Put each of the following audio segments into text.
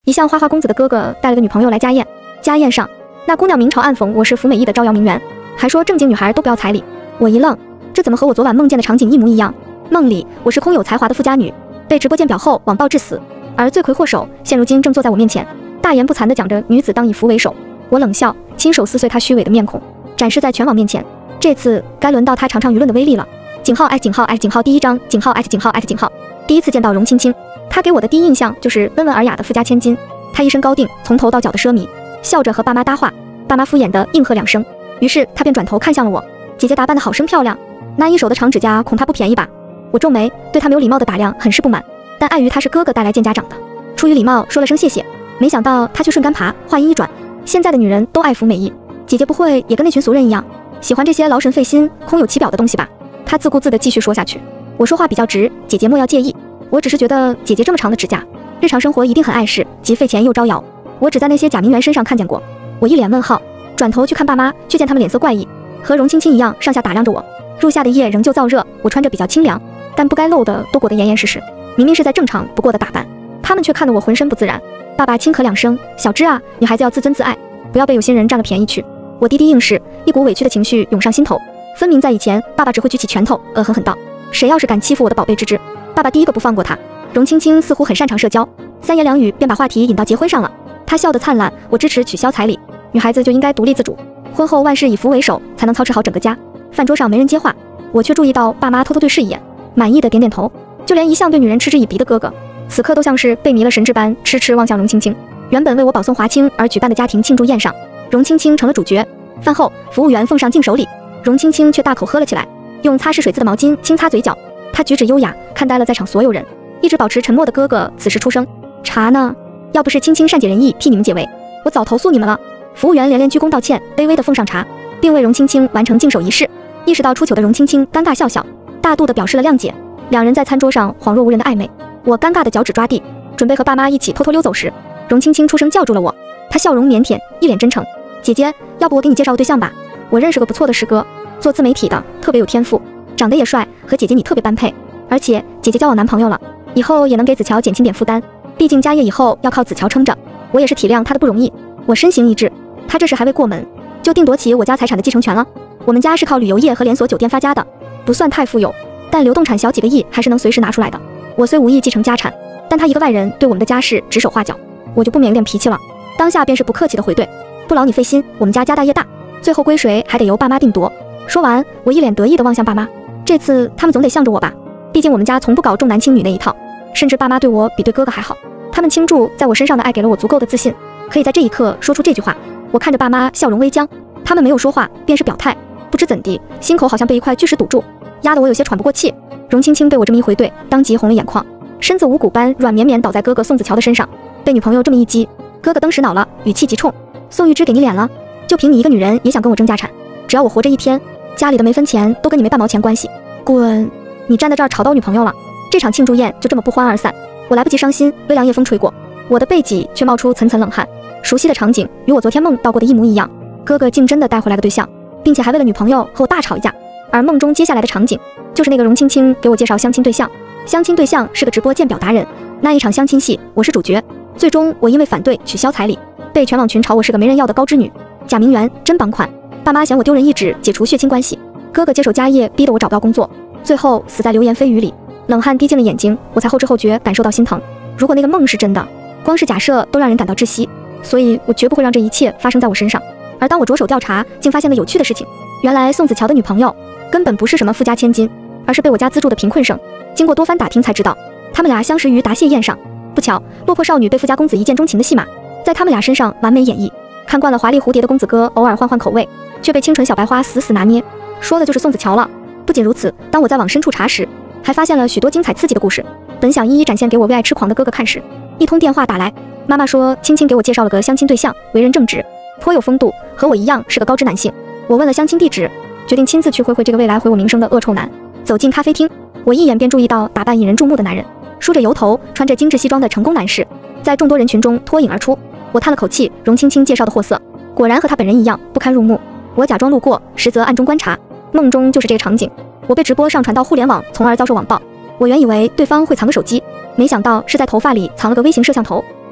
一向花花公子的哥哥带了个女朋友来家宴，家宴上那姑娘明嘲暗讽我是福美意的招摇名媛，还说正经女孩都不要彩礼。我一愣，这怎么和我昨晚梦见的场景一模一样？梦里我是空有才华的富家女，被直播间婊后网暴致死，而罪魁祸首现如今正坐在我面前，大言不惭地讲着女子当以福为首。我冷笑，亲手撕碎她虚伪的面孔，展示在全网面前。这次该轮到她尝尝舆论的威力了。井号 X 井号 X 井号第一章井号 X 井号 X 井号。第一次见到荣青青，她给我的第一印象就是温文尔雅的富家千金。她一身高定，从头到脚的奢靡，笑着和爸妈搭话，爸妈敷衍地应和2声，于是她便转头看向了我。姐姐打扮得好生漂亮，那一手的长指甲恐怕不便宜吧？我皱眉，对她没有礼貌的打量很是不满，但碍于她是哥哥带来见家长的，出于礼貌说了声谢谢。没想到她却顺杆爬，话音一转，现在的女人都爱服美意，姐姐不会也跟那群俗人一样，喜欢这些劳神费心、空有其表的东西吧？她自顾自地继续说下去。我说话比较直，姐姐莫要介意，我只是觉得姐姐这么长的指甲，日常生活一定很碍事，既费钱又招摇。我只在那些假名媛身上看见过。我一脸问号，转头去看爸妈，却见他们脸色怪异，和荣青青一样上下打量着我。入夏的夜仍旧燥热，我穿着比较清凉，但不该露的都裹得严严实实，明明是再正常不过的打扮，他们却看得我浑身不自然。爸爸轻咳2声，小芝啊，女孩子要自尊自爱，不要被有心人占了便宜去。我低低应是，一股委屈的情绪涌上心头。分明在以前，爸爸只会举起拳头，恶狠狠道：谁要是敢欺负我的宝贝芝芝，爸爸第一个不放过他。荣青青似乎很擅长社交，3言2语便把话题引到结婚上了。她笑得灿烂，我支持取消彩礼，女孩子就应该独立自主，婚后万事以福为首，才能操持好整个家。饭桌上没人接话，我却注意到爸妈偷偷对视一眼，满意的点点头，就连一向对女人嗤之以鼻的哥哥，此刻都像是被迷了神智般痴痴望向荣青青。原本为我保送华清而举办的家庭庆祝宴上，荣青青成了主角。饭后，服务员奉上敬手礼，荣青青却大口喝了起来，用擦拭水渍的毛巾轻擦嘴角。她举止优雅，看呆了在场所有人。一直保持沉默的哥哥此时出声：茶呢？要不是青青善解人意替你们解围，我早投诉你们了。服务员连连鞠躬道歉，卑微地奉上茶，并为荣青青完成敬手仪式。意识到出糗的荣青青尴尬笑笑，大度地表示了谅解。2人在餐桌上恍若无人的暧昧。我尴尬的脚趾抓地，准备和爸妈一起偷偷溜走时，荣青青出声叫住了我。她笑容腼腆，一脸真诚：姐姐，要不我给你介绍个对象吧？我认识个不错的师哥，做自媒体的，特别有天赋，长得也帅，和姐姐你特别般配。而且姐姐交往男朋友了，以后也能给子乔减轻点负担，毕竟家业以后要靠子乔撑着。我也是体谅她的不容易。我身形一致，她这时还未过门，就定夺起我家财产的继承权了。我们家是靠旅游业和连锁酒店发家的，不算太富有，但流动产小几个亿还是能随时拿出来的。我虽无意继承家产，但他一个外人对我们的家事指手画脚，我就不免有点脾气了。当下便是不客气的回怼：不劳你费心，我们家家大业大，最后归谁还得由爸妈定夺。说完，我一脸得意地望向爸妈，这次他们总得向着我吧，毕竟我们家从不搞重男轻女那一套，甚至爸妈对我比对哥哥还好。他们倾注在我身上的爱给了我足够的自信，可以在这一刻说出这句话。我看着爸妈笑容微僵，他们没有说话，便是表态。不知怎地，心口好像被一块巨石堵住，压得我有些喘不过气。荣青青被我这么一回怼，当即红了眼眶，身子无骨般软绵绵倒在哥哥宋子乔的身上。被女朋友这么一激，哥哥登时恼了，语气极冲：宋玉芝给你脸了？就凭你一个女人也想跟我争家产？只要我活着一天，家里的没分钱都跟你没半毛钱关系。滚！你站在这儿吵到我女朋友了。这场庆祝宴就这么不欢而散。我来不及伤心，微凉夜风吹过，我的背脊却冒出层层冷汗。熟悉的场景与我昨天梦到过的一模一样，哥哥竟真的带回来个对象，并且还为了女朋友和我大吵一架。而梦中接下来的场景就是那个荣青青给我介绍相亲对象，相亲对象是个直播鉴表达人。那一场相亲戏我是主角，最终我因为反对取消彩礼，被全网群嘲我是个没人要的高知女，假名媛真帮款。爸妈嫌我丢人一纸解除血亲关系，哥哥接手家业逼得我找不到工作，最后死在流言蜚语里。冷汗滴进了眼睛，我才后知后觉感受到心疼。如果那个梦是真的，光是假设都让人感到窒息，所以我绝不会让这一切发生在我身上。而当我着手调查，竟发现了有趣的事情。原来宋子乔的女朋友根本不是什么富家千金，而是被我家资助的贫困生。经过多番打听才知道，他们俩相识于答谢宴上。不巧，落魄少女被富家公子一见钟情的戏码，在他们俩身上完美演绎。看惯了华丽蝴蝶的公子哥偶尔换换口味，却被清纯小白花死死拿捏，说的就是宋子乔了。不仅如此，当我在往深处查时，还发现了许多精彩刺激的故事。本想一一展现给我为爱痴狂的哥哥看时，一通电话打来，妈妈说青青给我介绍了个相亲对象，为人正直，颇有风度，和我一样是个高知男性。我问了相亲地址，决定亲自去会会这个未来毁我名声的恶臭男。走进咖啡厅，我一眼便注意到打扮引人注目的男人，梳着油头，穿着精致西装的成功男士，在众多人群中脱颖而出。我叹了口气，荣青青介绍的货色果然和他本人一样不堪入目。我假装路过，实则暗中观察。梦中就是这个场景，我被直播上传到互联网，从而遭受网暴。我原以为对方会藏个手机，没想到是在头发里藏了个微型摄像头。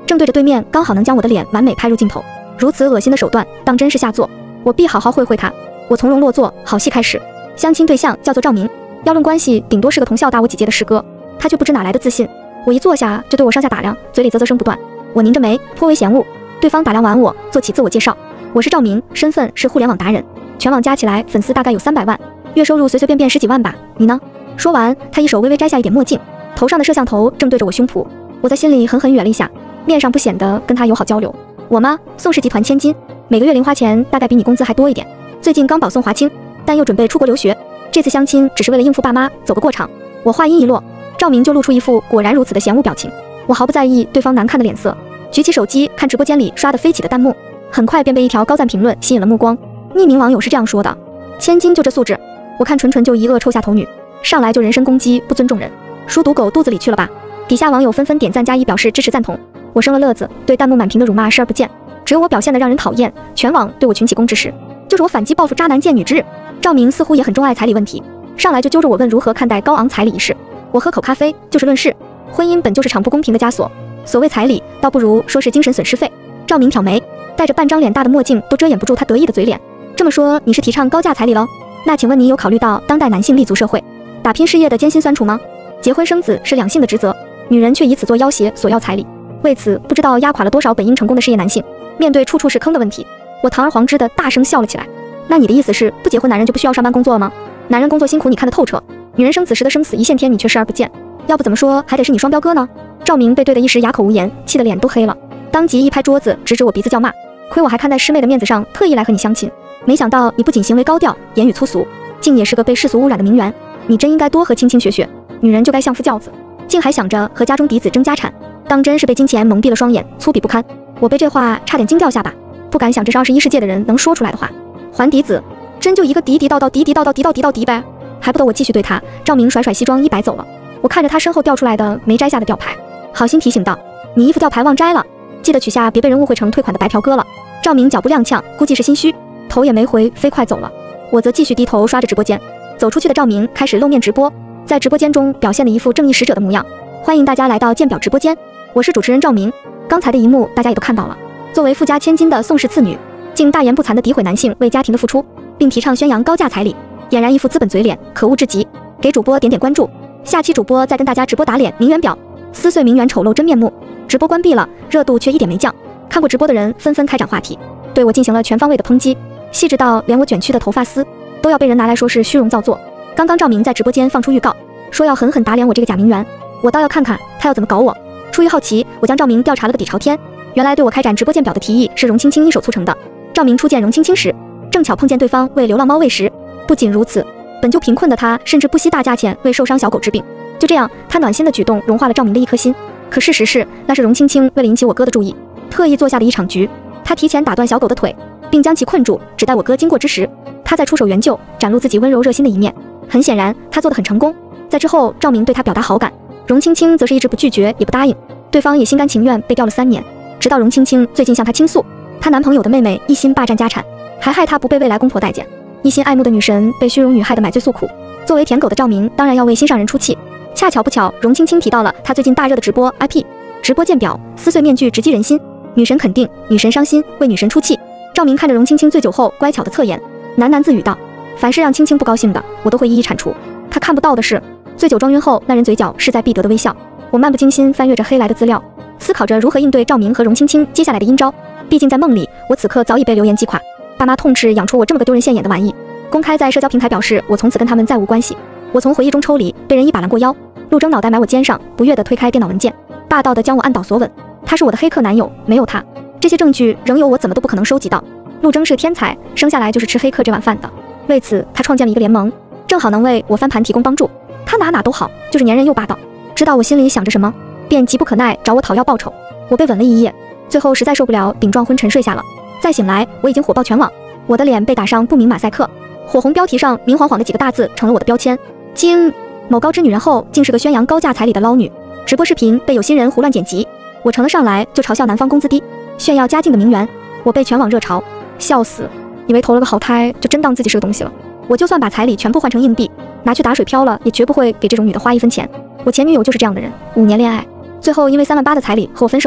正对着对面，刚好能将我的脸完美拍入镜头。如此恶心的手段，当真是下作，我必好好会会他。我从容落座，好戏开始。相亲对象叫做赵明，要论关系，顶多是个同校大我几届的师哥。他却不知哪来的自信，我一坐下就对我上下打量，嘴里啧啧声不断。我拧着眉，颇为嫌恶。对方打量完我，做起自我介绍：我是赵明，身份是互联网达人，全网加起来粉丝大概有300万，月收入随随便便10几万吧。你呢？说完，他一手微微摘下一点墨镜，头上的摄像头正对着我胸脯。我在心里狠狠哕了一下，面上不显得跟他友好交流。我吗？宋氏集团千金，每个月零花钱大概比你工资还多一点。最近刚保送华清，但又准备出国留学。这次相亲只是为了应付爸妈，走个过场。我话音一落，赵明就露出一副果然如此的嫌恶表情。我毫不在意对方难看的脸色，举起手机看直播间里刷得飞起的弹幕，很快便被一条高赞评论吸引了目光。匿名网友是这样说的：千金就这素质，我看纯纯就一个臭下头女，上来就人身攻击，不尊重人，书读狗肚子里去了吧。底下网友纷纷点赞加1表示支持赞同。我生了乐子，对弹幕满屏的辱骂视而不见，只有我表现得让人讨厌，全网对我群起攻之时，就是我反击报复渣男贱女之日。赵明似乎也很钟爱彩礼问题，上来就揪着我问如何看待高昂彩礼一事。我喝口咖啡，就事论事，婚姻本就是场不公平的枷锁，所谓彩礼，倒不如说是精神损失费。赵明挑眉，戴着半张脸大的墨镜都遮掩不住他得意的嘴脸。这么说你是提倡高价彩礼喽？那请问你有考虑到当代男性立足社会、打拼事业的艰辛酸楚吗？结婚生子是两性的职责，女人却以此做要挟索要彩礼，为此不知道压垮了多少本应成功的事业男性。面对处处是坑的问题，我堂而皇之的大声笑了起来。那你的意思是不结婚男人就不需要上班工作了吗？男人工作辛苦你看得透彻，女人生子时的生死一线天你却视而不见，要不怎么说还得是你双标哥呢？赵明被对得一时哑口无言，气得脸都黑了，当即一拍桌子，直指我鼻子叫骂。亏我还看在师妹的面子上特意来和你相亲，没想到你不仅行为高调，言语粗俗，竟也是个被世俗污染的名媛。你真应该多和青青学学，女人就该相夫教子，竟还想着和家中嫡子争家产，当真是被金钱蒙蔽了双眼，粗鄙不堪。我被这话差点惊掉下巴，不敢想这是21世纪的人能说出来的话。还嫡子，真就一个嫡到嫡呗，还不得我继续对他。赵明甩甩西装衣摆走了，我看着他身后掉出来的没摘下的吊牌，好心提醒道：你衣服吊牌忘摘了，记得取下，别被人误会成退款的白嫖哥了。赵明脚步踉跄，估计是心虚，头也没回，飞快走了。我则继续低头刷着直播间。走出去的赵明开始露面直播，在直播间中表现的一副正义使者的模样。欢迎大家来到鉴表直播间，我是主持人赵明。刚才的一幕大家也都看到了，作为富家千金的宋氏次女，竟大言不惭地诋毁男性为家庭的付出，并提倡宣扬高价彩礼，俨然一副资本嘴脸，可恶至极。给主播点点关注，下期主播再跟大家直播打脸名媛婊，撕碎名媛丑陋真面目。直播关闭了，热度却一点没降，看过直播的人纷纷开展话题，对我进行了全方位的抨击，细致到连我卷曲的头发丝都要被人拿来说是虚荣造作。刚刚赵明在直播间放出预告，说要狠狠打脸我这个假名媛，我倒要看看他要怎么搞我。出于好奇，我将赵明调查了个底朝天，原来对我开展直播鉴表的提议是荣青青一手促成的。赵明初见荣青青时，正巧碰见对方喂流浪猫喂食，不仅如此，本就贫困的他甚至不惜大价钱为受伤小狗治病。就这样，他暖心的举动融化了赵明的一颗心。可事实是，那是荣青青为了引起我哥的注意，特意做下的一场局。他提前打断小狗的腿，并将其困住，只待我哥经过之时，他再出手援救，展露自己温柔热心的一面。很显然，他做得很成功。在之后，赵明对他表达好感，荣青青则是一直不拒绝也不答应，对方也心甘情愿被吊了3年。直到荣青青最近向他倾诉，她男朋友的妹妹一心霸占家产，还害她不被未来公婆待见，一心爱慕的女神被虚荣女害得买醉诉苦。作为舔狗的赵明当然要为心上人出气。恰巧不巧，荣青青提到了她最近大热的直播 IP 直播鉴表，撕碎面具直击人心，女神肯定，女神伤心，为女神出气。赵明看着荣青青醉酒后乖巧的侧颜，喃喃自语道：凡是让青青不高兴的，我都会一一铲除。他看不到的是，醉酒装晕后那人嘴角势在必得的微笑。我漫不经心翻阅着黑来的资料，思考着如何应对赵明和荣青青接下来的阴招。毕竟在梦里，我此刻早已被流言击垮，爸妈痛斥养出我这么个丢人现眼的玩意，公开在社交平台表示我从此跟他们再无关系。我从回忆中抽离，被人一把拦过腰，陆征脑袋埋我肩上，不悦地推开电脑文件，霸道地将我按倒索吻。他是我的黑客男友，没有他，这些证据仍有我怎么都不可能收集到。陆征是个天才，生下来就是吃黑客这碗饭的，为此他创建了一个联盟，正好能为我翻盘提供帮助。他哪都好，就是粘人又霸道。知道我心里想着什么，便急不可耐找我讨要报酬。我被吻了一夜，最后实在受不了，顶撞昏沉睡下了。再醒来，我已经火爆全网，我的脸被打上不明马赛克，火红标题上明晃晃的几个大字成了我的标签。经某高知女人后，竟是个宣扬高价彩礼的捞女。直播视频被有心人胡乱剪辑，我乘了上来就嘲笑男方工资低，炫耀家境的名媛。我被全网热嘲，笑死，以为投了个好胎就真当自己是个东西了。我就算把彩礼全部换成硬币，拿去打水漂了，也绝不会给这种女的花1分钱。我前女友就是这样的人，5年恋爱，最后因为3万8的彩礼和我分手了。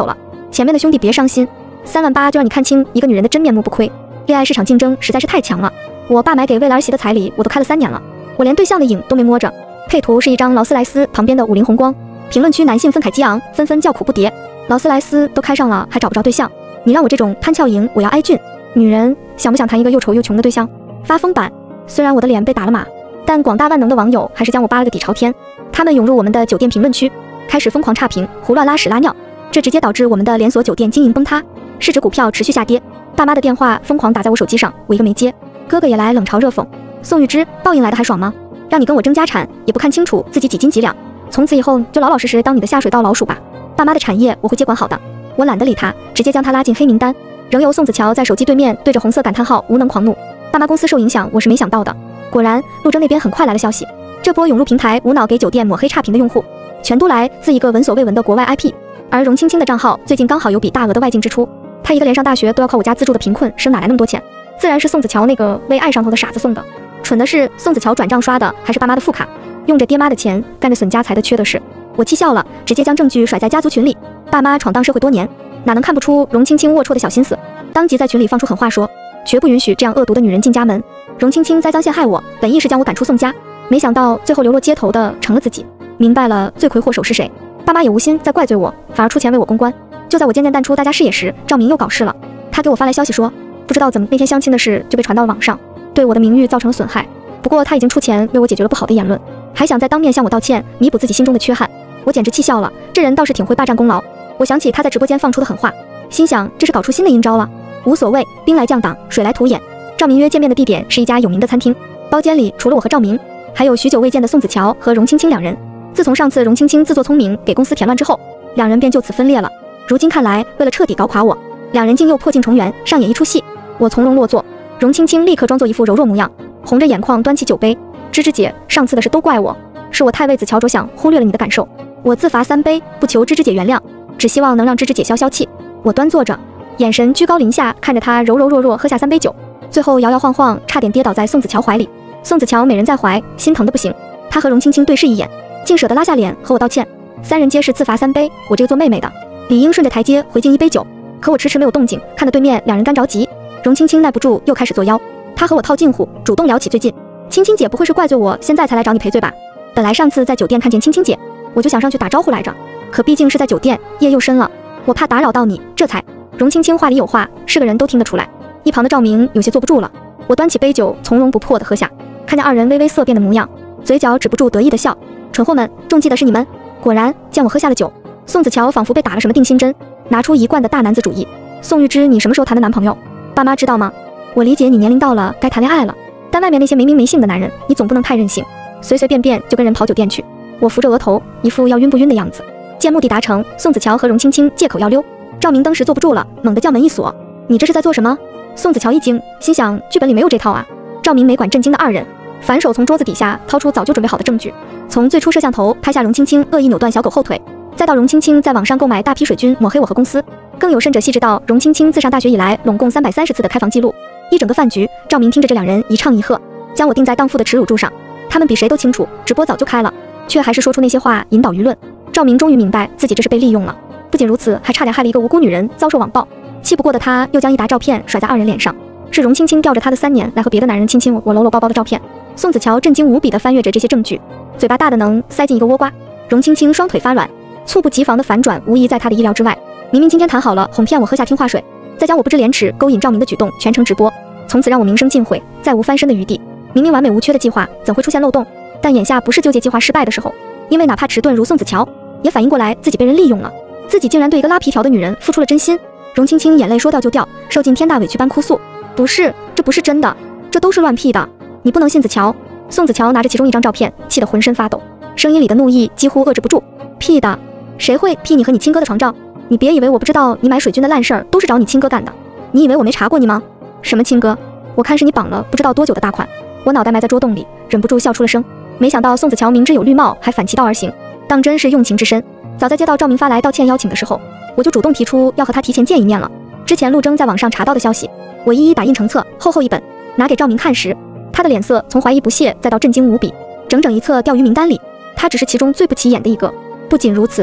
前面的兄弟别伤心，3万8就让你看清一个女人的真面目不亏。恋爱市场竞争实在是太强了，我爸买给未来儿媳的彩礼我都开了3年了，我连对象的影都没摸着。配图是一张劳斯莱斯旁边的50红光，评论区男性愤慨激昂，纷纷叫苦不迭。劳斯莱斯都开上了，还找不着对象，你让我这种潘俏莹，我要挨俊。女人想不想谈一个又丑又穷的对象？发疯版。虽然我的脸被打了码，但广大万能的网友还是将我扒了个底朝天。他们涌入我们的酒店评论区，开始疯狂差评，胡乱拉屎拉尿，这直接导致我们的连锁酒店经营崩塌，市值股票持续下跌。爸妈的电话疯狂打在我手机上，我一个没接。哥哥也来冷嘲热讽。宋玉芝，报应来的还爽吗？让你跟我争家产，也不看清楚自己几斤几两。从此以后就老老实实当你的下水道老鼠吧。爸妈的产业我会接管好的。我懒得理他，直接将他拉进黑名单。仍有宋子乔在手机对面对着红色感叹号无能狂怒。爸妈公司受影响，我是没想到的。果然，陆征那边很快来了消息，这波涌入平台无脑给酒店抹黑差评的用户，全都来自一个闻所未闻的国外 IP。而荣青青的账号最近刚好有笔大额的外境支出，他一个连上大学都要靠我家资助的贫困生哪来那么多钱？自然是宋子乔那个为爱上头的傻子送的。蠢的是宋子乔转账刷的还是爸妈的副卡，用着爹妈的钱干着损家财的缺德事。我气笑了，直接将证据甩在家族群里。爸妈闯荡社会多年，哪能看不出荣青青龌龊的小心思？当即在群里放出狠话说，绝不允许这样恶毒的女人进家门。荣青青栽赃陷害我，本意是将我赶出宋家，没想到最后流落街头的成了自己。明白了罪魁祸首是谁，爸妈也无心再怪罪我，反而出钱为我公关。就在我渐渐淡出大家视野时，赵明又搞事了。他给我发来消息说，不知道怎么那天相亲的事就被传到了网上，对我的名誉造成了损害。不过他已经出钱为我解决了不好的言论，还想再当面向我道歉，弥补自己心中的缺憾。我简直气笑了，这人倒是挺会霸占功劳。我想起他在直播间放出的狠话，心想这是搞出新的阴招了。无所谓，兵来将挡，水来土掩。赵明约见面的地点是一家有名的餐厅，包间里除了我和赵明，还有许久未见的宋子乔和荣青青两人。自从上次荣青青自作聪明给公司添乱之后，两人便就此分裂了。如今看来，为了彻底搞垮我，两人竟又破镜重圆，上演一出戏。我从容落座，荣青青立刻装作一副柔弱模样，红着眼眶端起酒杯。芝芝姐，上次的事都怪我，是我太为子乔着想，忽略了你的感受。我自罚3杯，不求芝芝姐原谅，只希望能让芝芝姐消消气。我端坐着，眼神居高临下看着她柔柔弱弱喝下3杯酒，最后摇摇晃晃差点跌倒在宋子乔怀里。宋子乔美人在怀，心疼的不行。她和荣青青对视一眼，竟舍得拉下脸和我道歉。3人皆是自罚3杯，我这个做妹妹的理应顺着台阶回敬1杯酒，可我迟迟没有动静，看得对面两人干着急。荣青青耐不住又开始作妖，她和我套近乎，主动聊起最近。青青姐不会是怪罪我现在才来找你赔罪吧？本来上次在酒店看见青青姐，我就想上去打招呼来着，可毕竟是在酒店，夜又深了，我怕打扰到你，这才……荣青青话里有话，是个人都听得出来。一旁的赵明有些坐不住了，我端起杯酒从容不迫地喝下，看见二人微微色变的模样，嘴角止不住得意的笑。蠢货们，中计的是你们！果然，见我喝下了酒，宋子乔仿佛被打了什么定心针，拿出一贯的大男子主义。宋玉芝，你什么时候谈的男朋友？爸妈知道吗？我理解你年龄到了该谈恋爱了，但外面那些没名没姓的男人，你总不能太任性，随随便便就跟人跑酒店去。我扶着额头，一副要晕不晕的样子。见目的达成，宋子乔和荣青青借口要溜，赵明当时坐不住了，猛地将门一锁。你这是在做什么？宋子乔一惊，心想剧本里没有这套啊。赵明没管震惊的二人，反手从桌子底下掏出早就准备好的证据，从最初摄像头拍下荣青青恶意扭断小狗后腿，再到荣青青在网上购买大批水军抹黑我和公司，更有甚者细致到荣青青自上大学以来拢共330次的开房记录。一整个饭局，赵明听着这两人一唱一和，将我钉在荡妇的耻辱柱上。他们比谁都清楚，直播早就开了，却还是说出那些话引导舆论。赵明终于明白自己这是被利用了，不仅如此，还差点害了一个无辜女人遭受网暴。气不过的他，又将一沓照片甩在二人脸上，是荣青青吊着他的3年来和别的男人亲亲我搂搂抱抱的照片。宋子乔震惊无比地翻阅着这些证据，嘴巴大的能塞进一个倭瓜。荣青青双腿发软，猝不及防的反转无疑在他的意料之外。明明今天谈好了哄骗我喝下听话水，再将我不知廉耻勾引赵明的举动全程直播，从此让我名声尽毁，再无翻身的余地。明明完美无缺的计划怎会出现漏洞？但眼下不是纠结计划失败的时候，因为哪怕迟钝如宋子乔也反应过来自己被人利用了，自己竟然对一个拉皮条的女人付出了真心。荣青青眼泪说掉就掉，受尽天大委屈般哭诉，不是，这不是真的，这都是乱 P 的，你不能信子乔。宋子乔拿着其中一张照片，气得浑身发抖，声音里的怒意几乎遏制不住。P 的？谁会 P 你和你亲哥的床照？你别以为我不知道你买水军的烂事儿都是找你亲哥干的，你以为我没查过你吗？什么亲哥？我看是你绑了不知道多久的大款。我脑袋埋在桌洞里，忍不住笑出了声。没想到宋子乔明知有绿帽，还反其道而行，当真是用情至深。早在接到赵明发来道歉邀请的时候，我就主动提出要和他提前见一面了。之前陆征在网上查到的消息，我一一打印成册，厚厚一本，拿给赵明看时，他的脸色从怀疑不屑再到震惊无比，整整一册掉于名单里，他只是其中最不起眼的一个。不仅如此，就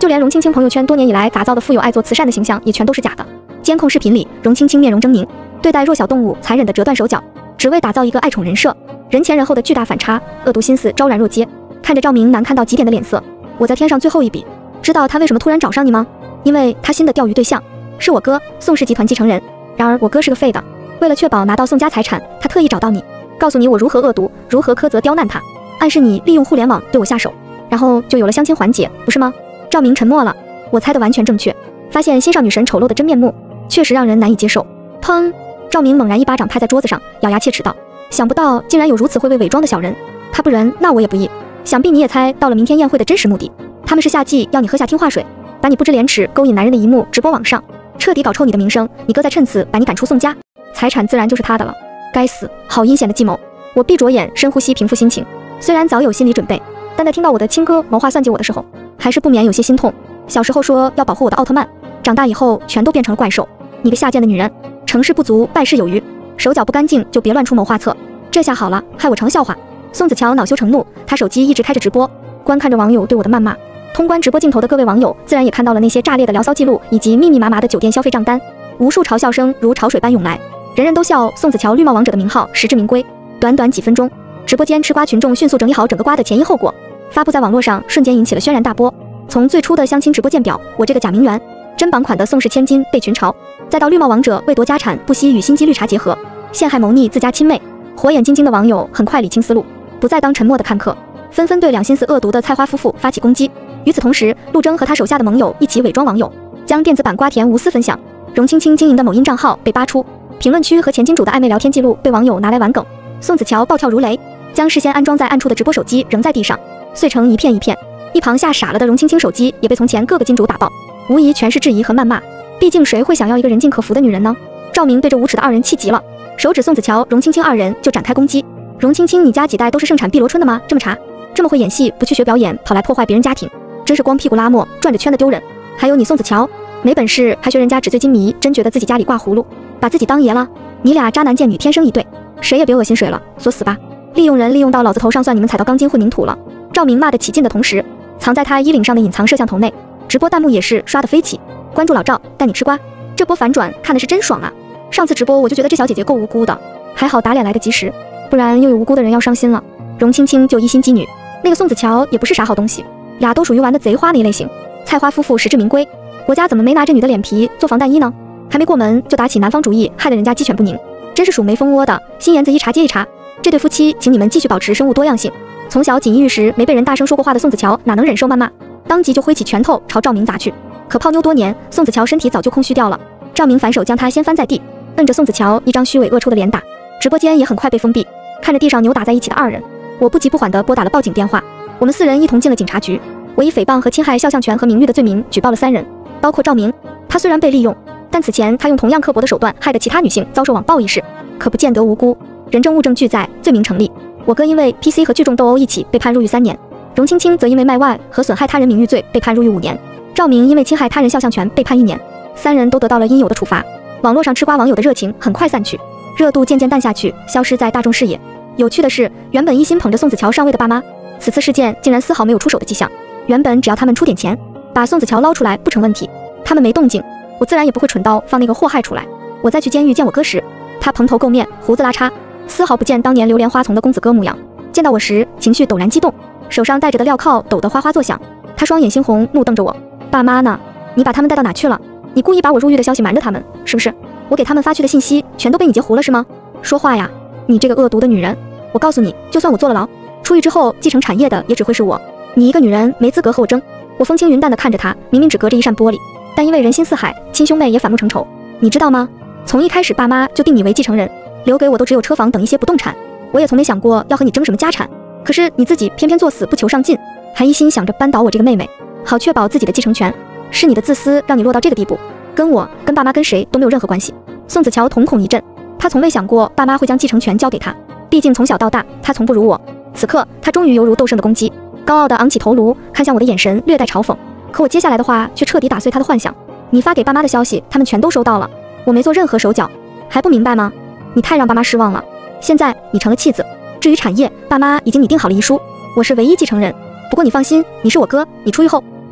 就连荣青青朋友圈多年以来打造的富有爱做慈善的形象也全都是假的。监控视频里，荣青青面容狰狞，对待弱小动物残忍的折断手脚，只为打造一个爱宠人设。人前人后的巨大反差，恶毒心思昭然若揭。看着赵明难看到极点的脸色，我在天上最后一笔。知道他为什么突然找上你吗？因为他新的钓鱼对象是我哥，宋氏集团继承人。然而我哥是个废的，为了确保拿到宋家财产，他特意找到你，告诉你我如何恶毒，如何苛责刁难他，暗示你利用互联网对我下手，然后就有了相亲环节，不是吗？赵明沉默了。我猜的完全正确，发现新少女神丑陋的真面目，确实让人难以接受。砰！赵明猛然一巴掌拍在桌子上，咬牙切齿道：想不到竟然有如此会为伪装的小人，他不仁，那我也不义。想必你也猜到了明天宴会的真实目的，他们是夏季要你喝下听话水，把你不知廉耻勾引男人的一幕直播网上，彻底搞臭你的名声。你哥再趁此把你赶出宋家，财产自然就是他的了。该死，好阴险的计谋！我闭着眼深呼吸平复心情，虽然早有心理准备，但在听到我的亲哥谋划算计我的时候，还是不免有些心痛。小时候说要保护我的奥特曼，长大以后全都变成了怪兽。你个下贱的女人，成事不足败事有余，手脚不干净就别乱出谋划策。这下好了，害我成了笑话。宋子乔恼羞成怒，他手机一直开着直播，观看着网友对我的谩骂。通关直播镜头的各位网友自然也看到了那些炸裂的聊骚记录以及密密麻麻的酒店消费账单，无数嘲笑声如潮水般涌来，人人都笑宋子乔绿帽王者的名号实至名归。短短几分钟，直播间吃瓜群众迅速整理好整个瓜的前因后果，发布在网络上，瞬间引起了轩然大波。从最初的相亲直播鉴表我这个假名媛，珍榜款的宋氏千金被群嘲，再到绿帽王者为夺家产不惜与心机绿茶结合，陷害谋逆自家亲妹，火眼金睛的网友很快理清思路，不再当沉默的看客，纷纷对两心思恶毒的菜花夫妇发起攻击。与此同时，陆征和他手下的盟友一起伪装网友，将电子版瓜田无私分享。荣青青经营的某音账号被扒出，评论区和前金主的暧昧聊天记录被网友拿来玩梗。宋子乔暴跳如雷，将事先安装在暗处的直播手机扔在地上，碎成一片一片。一旁吓傻了的荣青青手机也被从前各个金主打爆，无疑全是质疑和谩骂。毕竟谁会想要一个人尽可服的女人呢？赵明对这无耻的二人气极了，手指宋子乔、荣青青二人就展开攻击。荣青青，你家几代都是盛产碧螺春的吗？这么茶，这么会演戏，不去学表演，跑来破坏别人家庭，真是光屁股拉磨，转着圈的丢人。还有你宋子乔，没本事还学人家纸醉金迷，真觉得自己家里挂葫芦，把自己当爷了。你俩渣男贱女天生一对，谁也别恶心水了，作死吧！利用人利用到老子头上，算你们踩到钢筋混凝土了。赵明骂得起劲的同时，藏在他衣领上的隐藏摄像头内，直播弹幕也是刷得飞起。关注老赵，带你吃瓜。这波反转看的是真爽啊！上次直播我就觉得这小姐姐够无辜的，还好打脸来得及时，不然又有无辜的人要伤心了。荣青青就一心机女，那个宋子乔也不是啥好东西，俩都属于玩的贼花那一类型。菜花夫妇实至名归，国家怎么没拿这女的脸皮做防弹衣呢？还没过门就打起南方主义，害得人家鸡犬不宁，真是属没蜂窝的。心眼子一查接一查，这对夫妻请你们继续保持生物多样性。从小锦衣玉食没被人大声说过话的宋子乔哪能忍受谩骂，当即就挥起拳头朝赵明砸去。可泡妞多年，宋子乔身体早就空虚掉了，赵明反手将他掀翻在地，摁着宋子乔一张虚伪恶臭的脸打。直播间也很快被封闭。看着地上扭打在一起的二人，我不急不缓地拨打了报警电话。我们4人一同进了警察局，我以诽谤和侵害肖像权和名誉的罪名举报了3人，包括赵明。他虽然被利用，但此前他用同样刻薄的手段害得其他女性遭受网暴一事，可不见得无辜。人证物证俱在，罪名成立。我哥因为 PC 和聚众斗殴一起被判入狱3年，荣青青则因为卖外和损害他人名誉罪被判入狱5年，赵明因为侵害他人肖像权被判1年。3人都得到了应有的处罚。网络上吃瓜网友的热情很快散去，热度渐渐淡下去，消失在大众视野。有趣的是，原本一心捧着宋子乔上位的爸妈，此次事件竟然丝毫没有出手的迹象。原本只要他们出点钱，把宋子乔捞出来不成问题，他们没动静，我自然也不会蠢到放那个祸害出来。我再去监狱见我哥时，他蓬头垢面，胡子拉碴，丝毫不见当年流连花丛的公子哥模样。见到我时，情绪陡然激动，手上戴着的镣铐抖得哗哗作响。他双眼猩红，怒瞪着我：爸妈呢？你把他们带到哪去了？你故意把我入狱的消息瞒着他们，是不是？我给他们发去的信息全都被你截胡了是吗？说话呀，你这个恶毒的女人！我告诉你，就算我坐了牢，出狱之后继承产业的也只会是我。你一个女人没资格和我争。我风轻云淡地看着他，明明只隔着一扇玻璃，但因为人心似海，亲兄妹也反目成仇。你知道吗？从一开始爸妈就定你为继承人，留给我都只有车房等一些不动产，我也从没想过要和你争什么家产。可是你自己偏偏作死不求上进，还一心想着扳倒我这个妹妹，好确保自己的继承权。是你的自私让你落到这个地步，跟我、跟爸妈、跟谁都没有任何关系。宋子乔瞳孔一震，他从未想过爸妈会将继承权交给他，毕竟从小到大他从不如我。此刻他终于犹如斗胜的公鸡，高傲地昂起头颅，看向我的眼神略带嘲讽。可我接下来的话却彻底打碎他的幻想。你发给爸妈的消息他们全都收到了，我没做任何手脚，还不明白吗？你太让爸妈失望了。现在你成了弃子，至于产业，爸妈已经拟定好了遗书，我是唯一继承人。不过你放心，你是我哥，你出狱后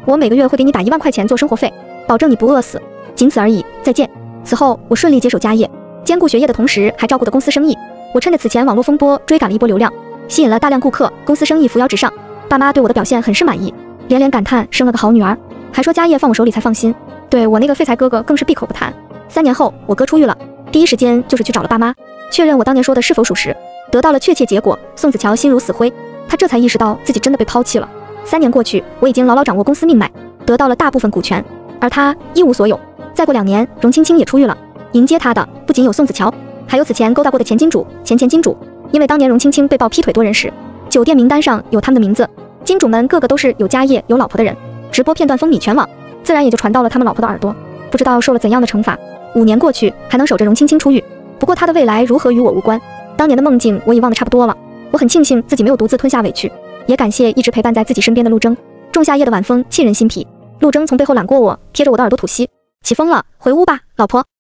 我每个月会给你打1万块钱做生活费，保证你不饿死，仅此而已，再见。此后我顺利接手家业，兼顾学业的同时还照顾的公司生意。我趁着此前网络风波追赶了一波流量，吸引了大量顾客，公司生意扶摇直上。爸妈对我的表现很是满意，连连感叹生了个好女儿，还说家业放我手里才放心。对我那个废材哥哥更是闭口不谈。3年后我哥出狱了，第一时间就是去找了爸妈，确认我当年说的是否属实，得到了确切结果。宋子乔心如死灰，他这才意识到自己真的被抛弃了。3年过去，我已经牢牢掌握公司命脉，得到了大部分股权，而他一无所有。再过2年，荣青青也出狱了，迎接他的不仅有宋子乔，还有此前勾搭过的前金主、前金主。因为当年荣青青被曝劈腿多人时，酒店名单上有他们的名字，金主们个个都是有家业有老婆的人，直播片段风靡全网，自然也就传到了他们老婆的耳朵。不知道受了怎样的惩罚，5年过去还能守着荣青青出狱。不过他的未来如何与我无关，当年的梦境我已忘得差不多了。我很庆幸自己没有独自吞下委屈，也感谢一直陪伴在自己身边的陆征。仲夏夜的晚风沁人心脾，陆征从背后揽过我，贴着我的耳朵吐息。起风了，回屋吧，老婆。